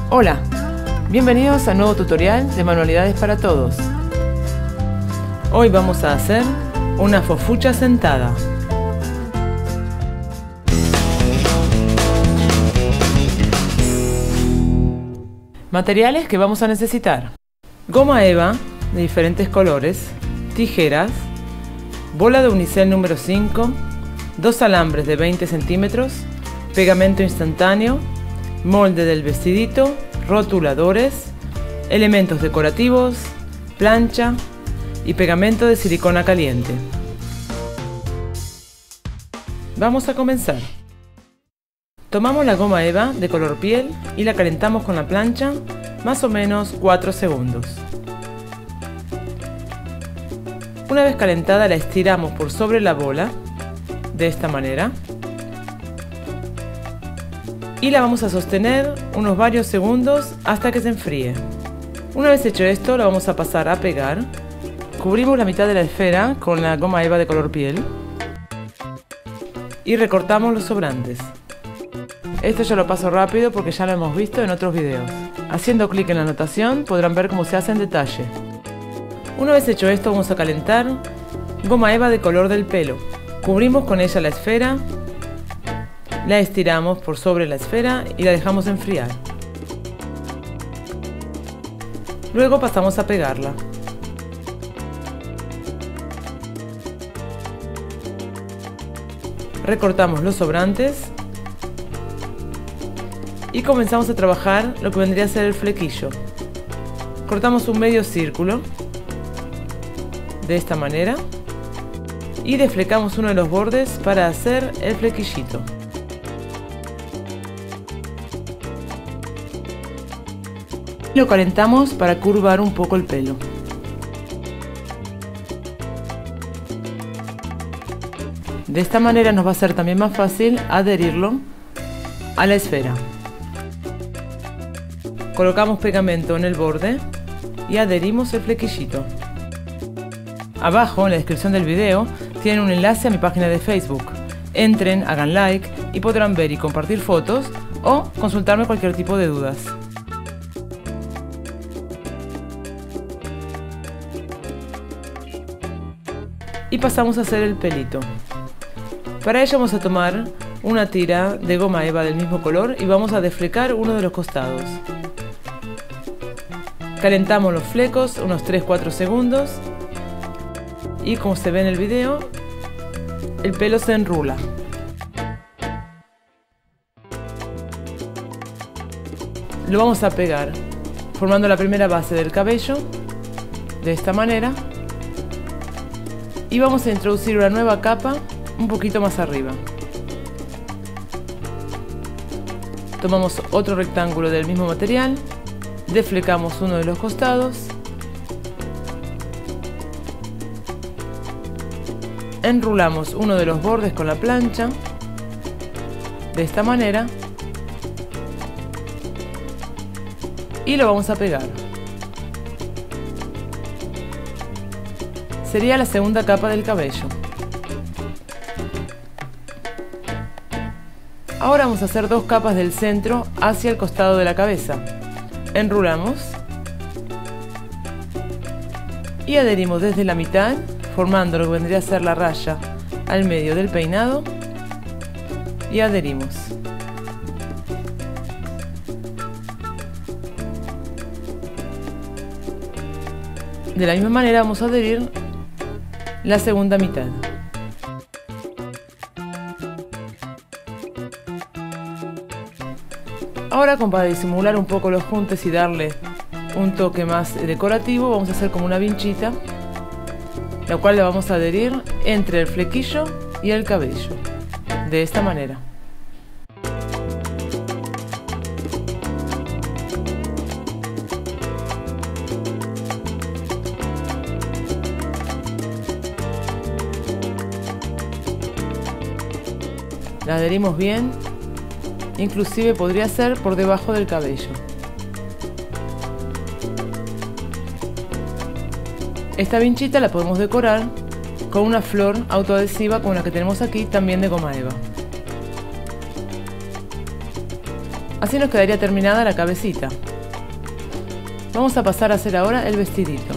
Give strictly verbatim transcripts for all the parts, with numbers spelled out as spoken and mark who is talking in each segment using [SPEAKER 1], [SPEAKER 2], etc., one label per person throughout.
[SPEAKER 1] Hola, bienvenidos a un nuevo tutorial de manualidades para todos. Hoy vamos a hacer una fofucha sentada. Materiales que vamos a necesitar: goma eva de diferentes colores, tijeras, bola de unicel número cinco, dos alambres de veinte centímetros, pegamento instantáneo, molde del vestidito, rotuladores, elementos decorativos, plancha y pegamento de silicona caliente. Vamos a comenzar. Tomamos la goma eva de color piel y la calentamos con la plancha más o menos cuatro segundos. Una vez calentada la estiramos por sobre la bola de esta manera y la vamos a sostener unos varios segundos hasta que se enfríe. Una vez hecho esto, la vamos a pasar a pegar. Cubrimos la mitad de la esfera con la goma eva de color piel y recortamos los sobrantes. Esto ya lo paso rápido porque ya lo hemos visto en otros videos. Haciendo clic en la anotación podrán ver cómo se hace en detalle. Una vez hecho esto, vamos a calentar goma eva de color del pelo. Cubrimos con ella la esfera, la estiramos por sobre la esfera y la dejamos enfriar. Luego pasamos a pegarla. Recortamos los sobrantes y comenzamos a trabajar lo que vendría a ser el flequillo. Cortamos un medio círculo de esta manera y desflecamos uno de los bordes para hacer el flequillito. Lo calentamos para curvar un poco el pelo. De esta manera nos va a ser también más fácil adherirlo a la esfera. Colocamos pegamento en el borde y adherimos el flequillito. Abajo en la descripción del video tienen un enlace a mi página de Facebook. Entren, hagan like y podrán ver y compartir fotos o consultarme cualquier tipo de dudas. Y pasamos a hacer el pelito. Para ello vamos a tomar una tira de goma eva del mismo color y vamos a desflecar uno de los costados. Calentamos los flecos unos tres a cuatro segundos y como se ve en el video, el pelo se enrula. Lo vamos a pegar formando la primera base del cabello de esta manera y vamos a introducir una nueva capa un poquito más arriba. Tomamos otro rectángulo del mismo material, desflecamos uno de los costados, enrulamos uno de los bordes con la plancha de esta manera y lo vamos a pegar. Sería la segunda capa del cabello. Ahora vamos a hacer dos capas del centro hacia el costado de la cabeza. Enrulamos y adherimos desde la mitad, formando lo que vendría a ser la raya al medio del peinado y adherimos. De la misma manera vamos a adherir la segunda mitad. Ahora, como para disimular un poco los juntes y darle un toque más decorativo, vamos a hacer como una vinchita, la cual la vamos a adherir entre el flequillo y el cabello, de esta manera. La adherimos bien, inclusive podría ser por debajo del cabello. Esta vinchita la podemos decorar con una flor autoadhesiva como la que tenemos aquí, también de goma eva. Así nos quedaría terminada la cabecita. Vamos a pasar a hacer ahora el vestidito.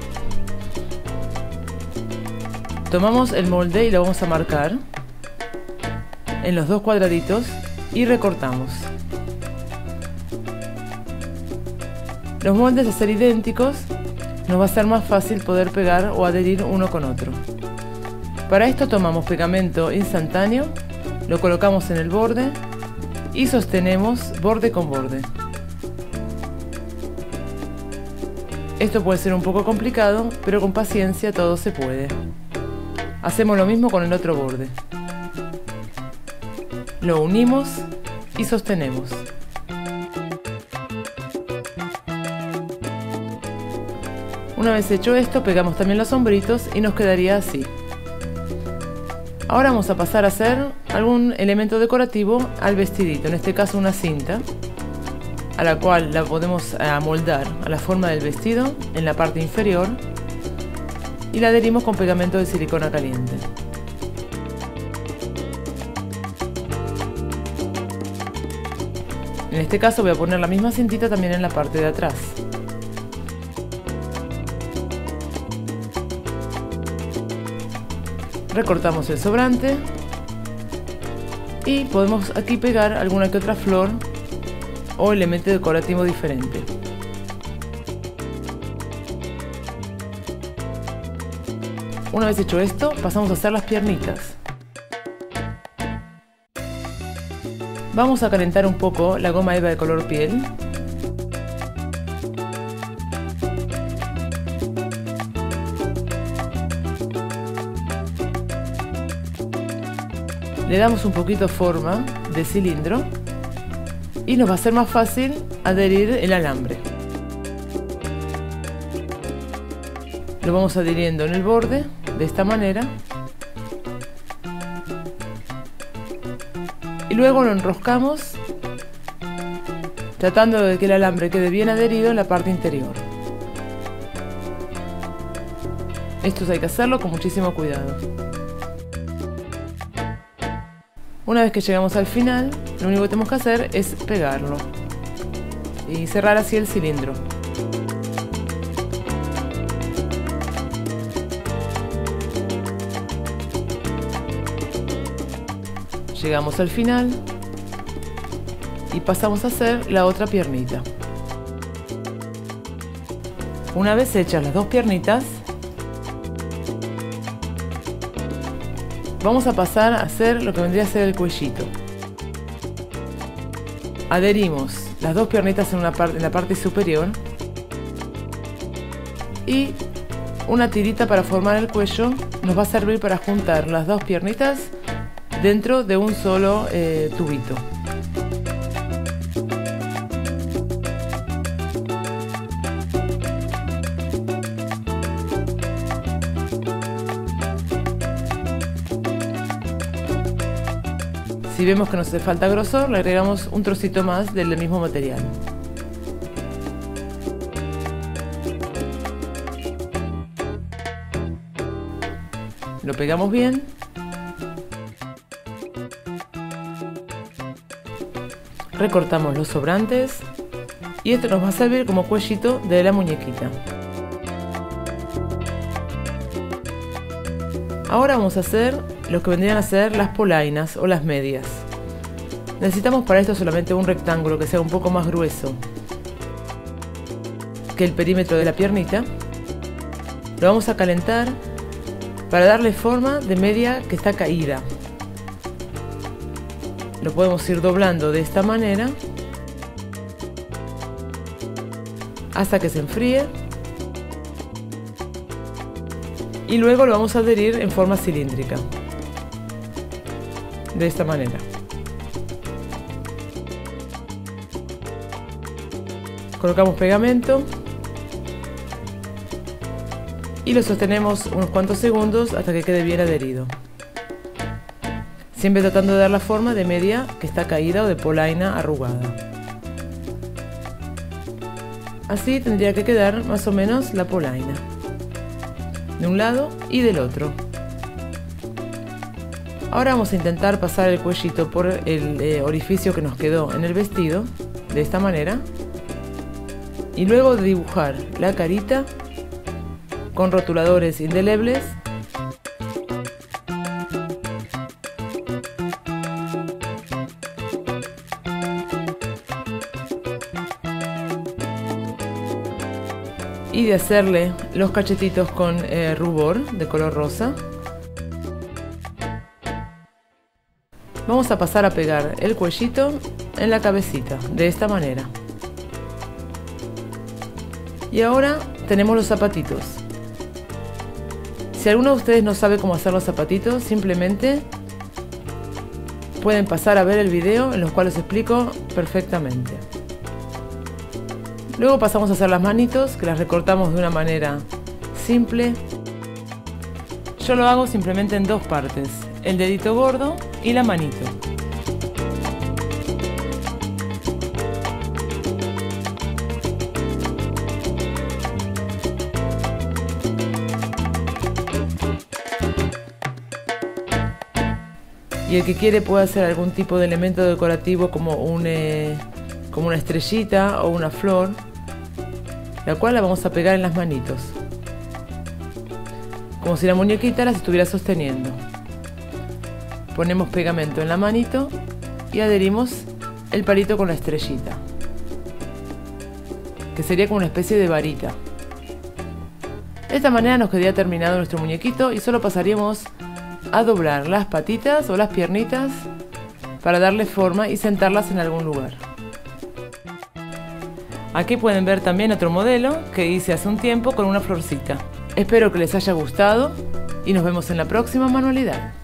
[SPEAKER 1] Tomamos el molde y lo vamos a marcar en los dos cuadraditos y recortamos. Los moldes, de ser idénticos, nos va a ser más fácil poder pegar o adherir uno con otro. Para esto tomamos pegamento instantáneo, lo colocamos en el borde y sostenemos borde con borde. Esto puede ser un poco complicado, pero con paciencia todo se puede. Hacemos lo mismo con el otro borde. Lo unimos y sostenemos. Una vez hecho esto, pegamos también los hombritos y nos quedaría así. Ahora vamos a pasar a hacer algún elemento decorativo al vestidito, en este caso una cinta, a la cual la podemos amoldar a la forma del vestido en la parte inferior y la adherimos con pegamento de silicona caliente. En este caso voy a poner la misma cintita también en la parte de atrás. Recortamos el sobrante y podemos aquí pegar alguna que otra flor o elemento decorativo diferente. Una vez hecho esto, pasamos a hacer las piernitas. Vamos a calentar un poco la goma eva de color piel. Le damos un poquito forma de cilindro y nos va a ser más fácil adherir el alambre. Lo vamos adhiriendo en el borde de esta manera y luego lo enroscamos tratando de que el alambre quede bien adherido en la parte interior. Esto hay que hacerlo con muchísimo cuidado. Una vez que llegamos al final, lo único que tenemos que hacer es pegarlo y cerrar así el cilindro. Llegamos al final y pasamos a hacer la otra piernita. Una vez hechas las dos piernitas, vamos a pasar a hacer lo que vendría a ser el cuellito. Adherimos las dos piernitas en, una parte, en la parte superior y una tirita para formar el cuello nos va a servir para juntar las dos piernitas dentro de un solo eh, tubito. Si vemos que nos hace falta grosor, le agregamos un trocito más del mismo material. Lo pegamos bien. Recortamos los sobrantes y esto nos va a servir como cuellito de la muñequita. Ahora vamos a hacer lo que vendrían a ser las polainas o las medias. Necesitamos para esto solamente un rectángulo que sea un poco más grueso que el perímetro de la piernita. Lo vamos a calentar para darle forma de media que está caída. Lo podemos ir doblando de esta manera hasta que se enfríe y luego lo vamos a adherir en forma cilíndrica de esta manera. Colocamos pegamento y lo sostenemos unos cuantos segundos hasta que quede bien adherido, siempre tratando de dar la forma de media que está caída o de polaina arrugada. Así tendría que quedar más o menos la polaina de un lado y del otro. Ahora vamos a intentar pasar el cuellito por el eh, orificio que nos quedó en el vestido, de esta manera. Y luego de dibujar la carita con rotuladores indelebles, y de hacerle los cachetitos con eh, rubor de color rosa, vamos a pasar a pegar el cuellito en la cabecita, de esta manera. Y ahora tenemos los zapatitos. Si alguno de ustedes no sabe cómo hacer los zapatitos, simplemente pueden pasar a ver el video en los cuales explico perfectamente. Luego pasamos a hacer las manitos, que las recortamos de una manera simple. Yo lo hago simplemente en dos partes, el dedito gordo y la manito. Y el que quiere puede hacer algún tipo de elemento decorativo como, un, eh, como una estrellita o una flor, la cual la vamos a pegar en las manitos, como si la muñequita las estuviera sosteniendo. Ponemos pegamento en la manito y adherimos el palito con la estrellita, que sería como una especie de varita. De esta manera nos quedaría terminado nuestro muñequito y solo pasaríamos a doblar las patitas o las piernitas para darle forma y sentarlas en algún lugar. Aquí pueden ver también otro modelo que hice hace un tiempo con una florcita. Espero que les haya gustado y nos vemos en la próxima manualidad.